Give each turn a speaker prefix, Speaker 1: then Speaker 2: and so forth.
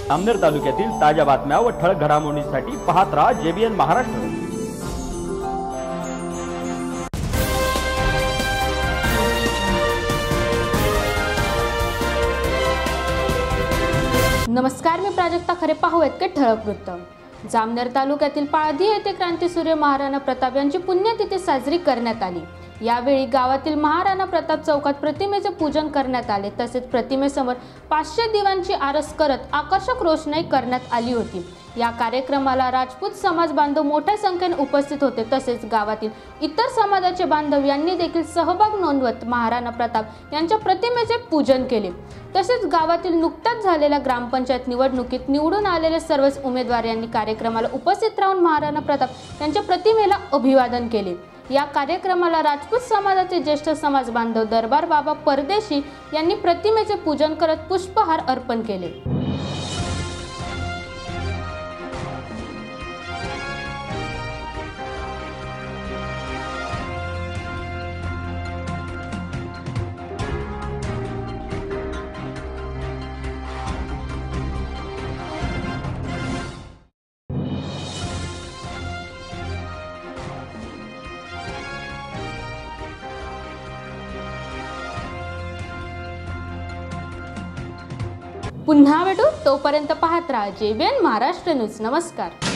Speaker 1: जामनेर तालुक्यातील ताज्या बातम्या व ठळक घडामोडींसाठी पाहत राहा JBN महाराष्ट्र।
Speaker 2: नमस्कार, मी प्राजक्ता खरे। पाहूयात के ठळक वृत्त। जामनेर तालुक्यातील पाळधी येथे क्रांतीसूर्य महाराणा प्रताप यांची पुण्यतिथी साजरी करण्यात आली। यावेळी गावातील महाराणा प्रताप चौकात प्रतिमेचे पूजन करण्यात आले। तसेच प्रतिमेसमोर 500 दिव्यांची आरस करत आकर्षक रोषणाई करण्यात आली होती। या कार्यक्रमाला राजपूत समाज बांधव मोठ्या संख्येने उपस्थित होते। तसेच गावातील इतर समाजाचे बांधव यांनी देखील सहभाग नोंदवत महाराणा प्रताप यांच्या प्रतिमेचे पूजन केले। तसेच गावातील नुकत्याच झालेल्या ग्रामपंचायत निवडणुकीत निवडून आलेले सर्वच उमेदवार यांनी कार्यक्रमाला उपस्थित राहून महाराणा प्रताप यांच्या प्रतिमेला अभिवादन केले। या कार्यक्रमाला राजपूत समाजाचे ज्येष्ठ समाज बांधव दरबार बाबा परदेशी यांनी प्रतिमेचे पूजन करत पुष्पहार अर्पण केले। पुन्हा भेटू, तोपर्यंत पाहत राहा JBN महाराष्ट्र न्यूज। नमस्कार।